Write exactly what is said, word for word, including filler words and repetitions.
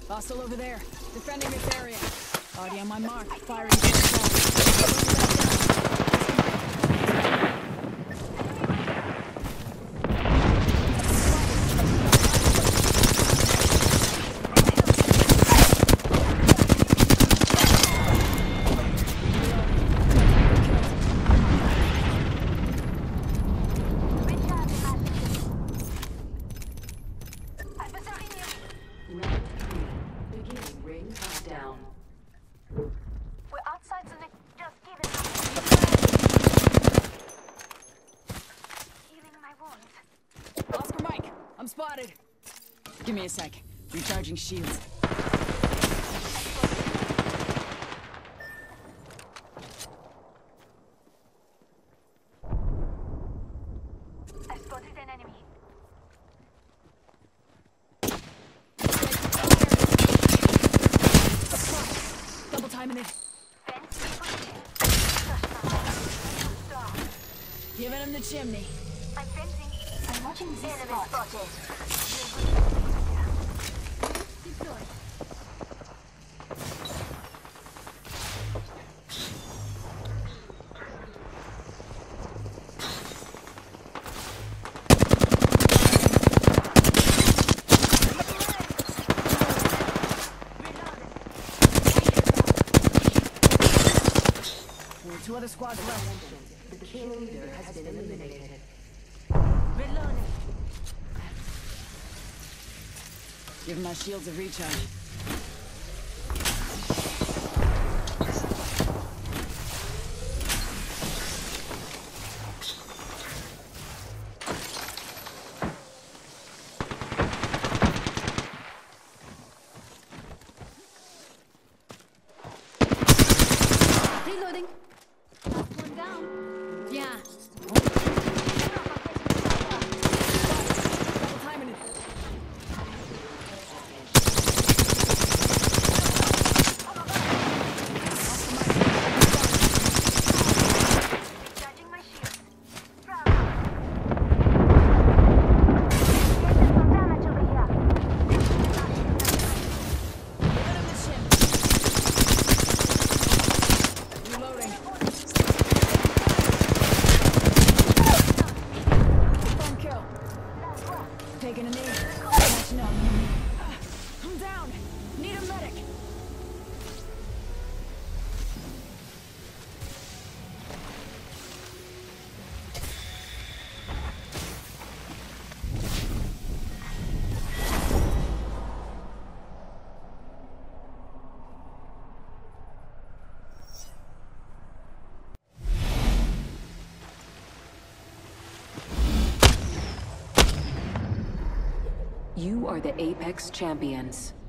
Hostile over there, defending this area. Already on my mark, firing. I'm spotted. Give me a sec. Recharging shields. I spotted an enemy. Double timing it. Giving him the chimney. I'm fencing. I'm watching this enemy spotted. Deploy. Two other squads left. The kill leader has been eliminated. Reloading. Give my shields a recharge. Reloading. Last one down. Yeah. Double timing it. Recharging my shield. Bravo. Getting some damage over here. Giving him the chimney. Reloading. Confirm kill. Taking a knee. Catching up. I'm down. Need a medic. You are the Apex Champions.